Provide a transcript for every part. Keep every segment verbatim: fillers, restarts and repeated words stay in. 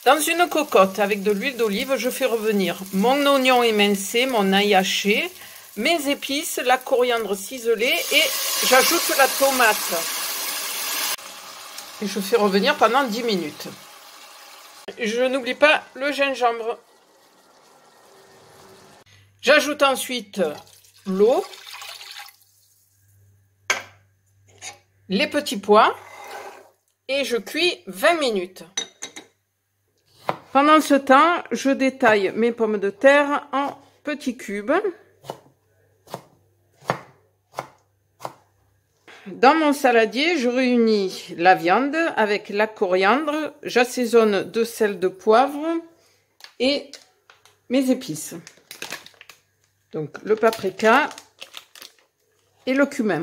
Dans une cocotte avec de l'huile d'olive, je fais revenir mon oignon émincé, mon ail haché, mes épices, la coriandre ciselée et j'ajoute la tomate. Et je fais revenir pendant dix minutes. Je n'oublie pas le gingembre. J'ajoute ensuite l'eau, les petits pois et je cuis vingt minutes. Pendant ce temps, je détaille mes pommes de terre en petits cubes. Dans mon saladier, je réunis la viande avec la coriandre, j'assaisonne de sel, de poivre et mes épices. Donc le paprika et le cumin.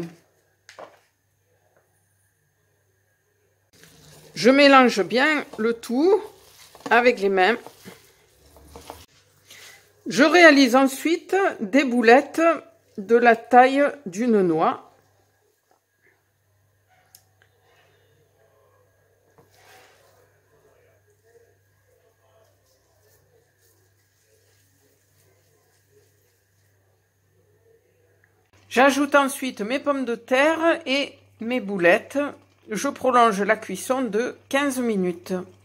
Je mélange bien le tout avec les mains. Je réalise ensuite des boulettes de la taille d'une noix. J'ajoute ensuite mes pommes de terre et mes boulettes. Je prolonge la cuisson de quinze minutes.